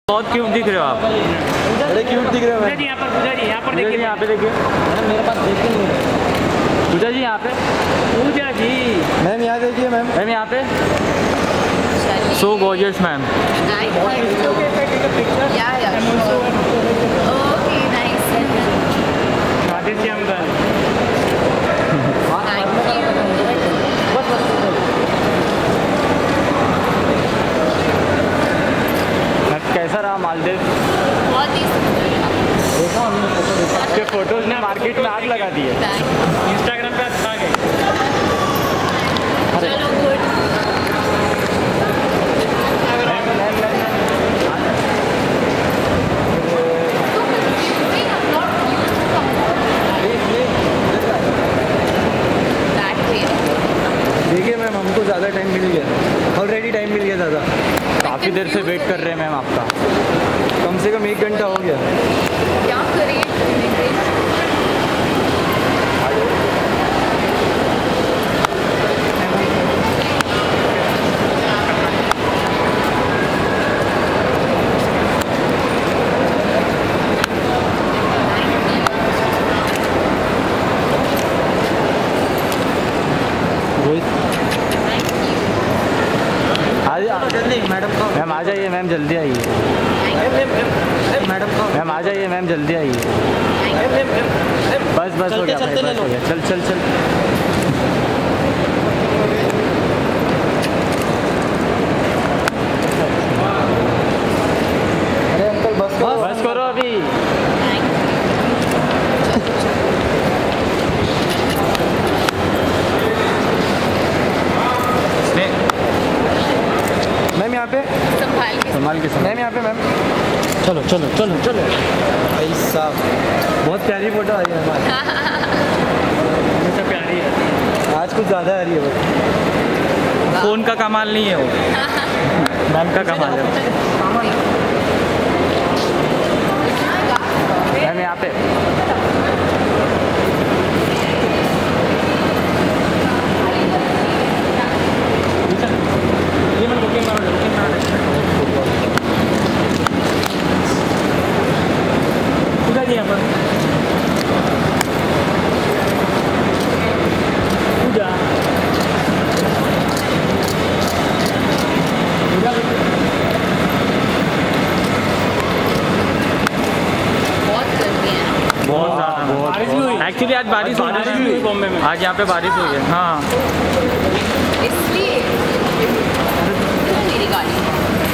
बहुत क्यूट दिख रहे हो आप, बड़े क्यूट दिख रहे हो। यहाँ पर देखिए, यहाँ पे देखिए मेरे पास देखते नहीं है। पूजा जी यहाँ पे, पूजा जी मैम यहाँ देखिए मैम। मैम यहाँ पे सो गॉर्जियस मैम। कैसा रहा मालदीव? बहुत ही के फोटोज ने मार्केट में आग लगा दी है। इंस्टाग्राम पे आ गए। चलो गुड। देखिए मैम, हमको ज़्यादा टाइम मिल गया, ऑलरेडी टाइम मिल गया ज़्यादा। काफ़ी देर से वेट कर रहे हैं मैम आपका, कम से कम 1 घंटा हो गया। क्या करें? मैडम को मैम आ जाइए मैम, जल्दी आइए मैडम को मैम, आ जाइए मैम, जल्दी आइए। बस बस हो गया भाई, बस हो गया। चल चल चल। अरे अंकल बस करो। बस करो अभी। मैम यहाँ पे संभाल के मैम, यहाँ पे मैम। चलो चलो चलो चलो भाई साहब, बहुत प्यारी फोटो आई है हमारी। हमेशा प्यारी है। आज कुछ ज़्यादा आ रही है बस। फोन का कमाल नहीं है वो, मैम का कमाल है। मैम यहाँ पे पूजा जी यहाँ पर पूजा बहुत ज़्यादा, बारिश भी हुई। एक्चुअली आज बारिश हुई बॉम्बे में। आज यहाँ पे बारिश हुई है। हाँ इसलिए मेरी गाड़ी